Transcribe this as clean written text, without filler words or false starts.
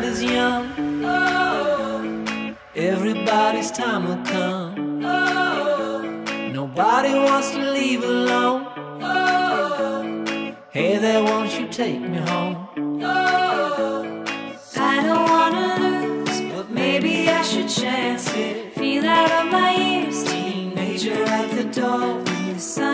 night is young. Everybody's time will come. Nobody wants to leave alone. Hey there, won't you take me home? I don't wanna lose, but maybe I should chance it. Feel out of my ears, Teenager at the door. the sun